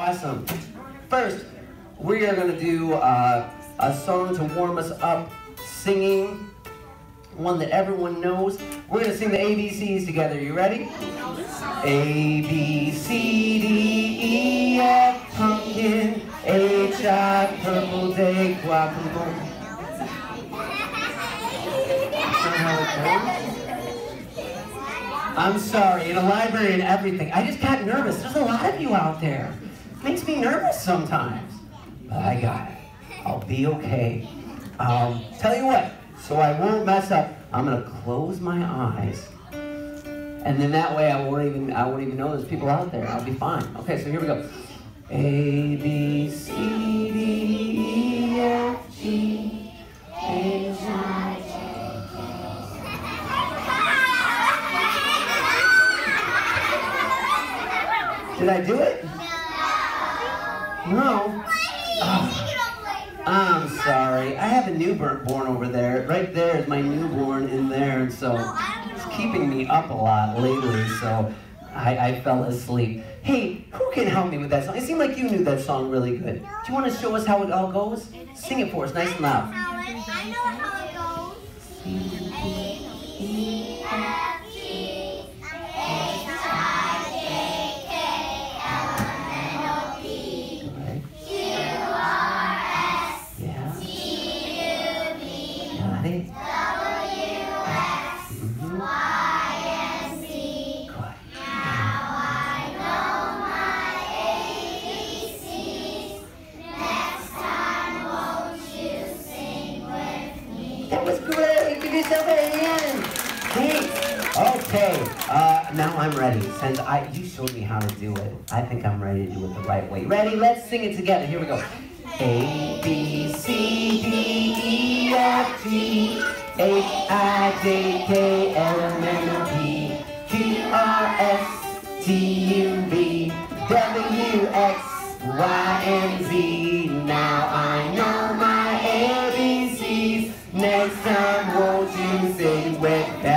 awesome. First, we are going to do a song to warm us up, singing one that everyone knows. We're going to sing the ABCs together. You ready? A, B, C, D, E, F, pumpkin, H, I, purple day, guacamole. I'm sorry, in a library and everything. I just got nervous. There's a lot of you out there. It makes me nervous sometimes. But I got it. I'll be okay. Tell you what, so I won't mess up, I'm gonna close my eyes. And then that way I won't even know there's people out there. I'll be fine. Okay, so here we go. A, B, C, D, E, F, G, H, I, J, K. Did I do it? No. Oh, I'm sorry. I have a newborn over there. Right there is my newborn in there, and so it's keeping me up a lot lately, so I fell asleep. Hey, who can help me with that song? It seemed like you knew that song really good. Do you want to show us how it all goes? Sing it for us, nice and loud. I know how it goes. A, B, F, G, H, I, J, K, L, M, N, O, P, Q, R, S, T, U, V, W, X, Y, and Z. Now I know my ABCs. Next time, won't you sing with me? That was great! Give yourself a hand! Thanks! Okay, now I'm ready. Since you showed me how to do it, I think I'm ready to do it the right way. Ready? Let's sing it together. Here we go. A, B, C, D, E, F, G, H, I, J, K, L, M, N, O, P, Q, R, S, T, U, V, W, X, Y, and Z. Now I know my ABCs. Next time, won't you sing with me?